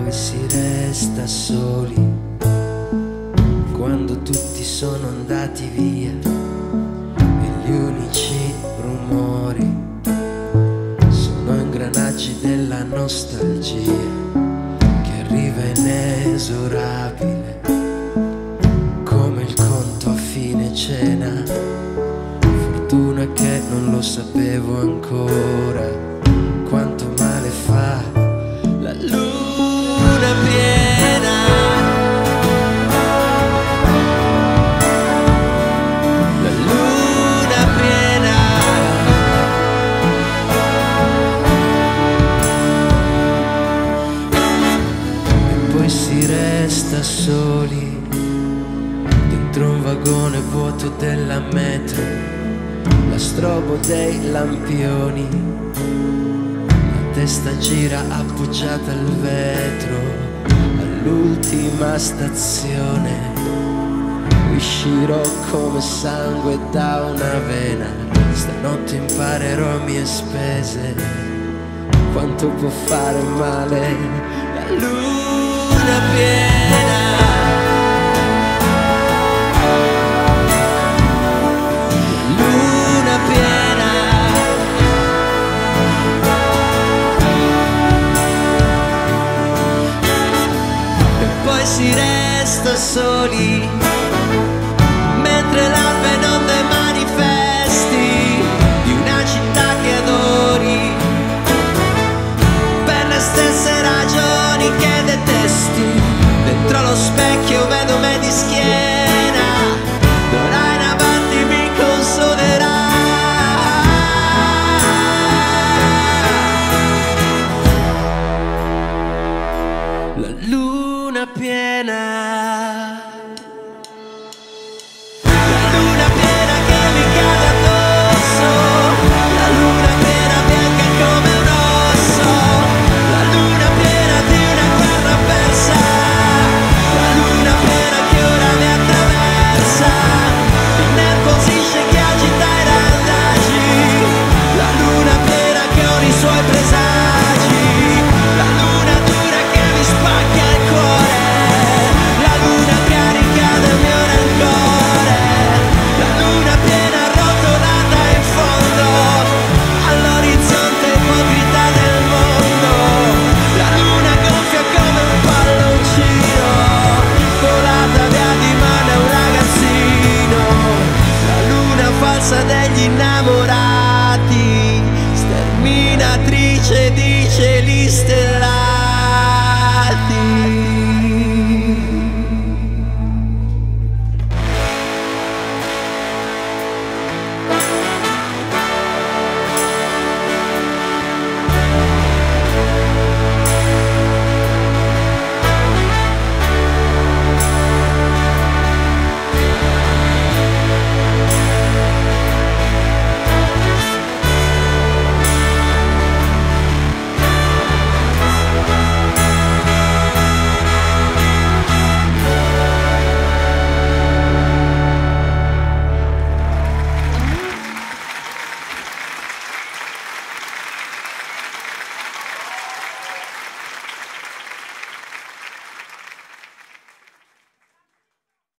poi si resta soli quando tutti sono andati via e gli unici rumori sono ingranaggi della nostalgia che arriva inesorabile come il conto a fine cena. Fortuna che non lo sapevo ancora quanto male fa la luna piena. La luna piena. E poi si resta soli dentro un vagone vuoto della metro, la strobo dei lampioni, la testa gira appoggiata al vetro, all'ultima stazione uscirò come sangue da una vena. Stanotte imparerò a mie spese quanto può fare male la luna piena. Si resta soli mentre l'alba non dei manifesti di una città che adori per le stesse ragioni che detesti. Dentro lo specchio vedo me di schiena, d'ora in avanti mi consolerà. La luna piena.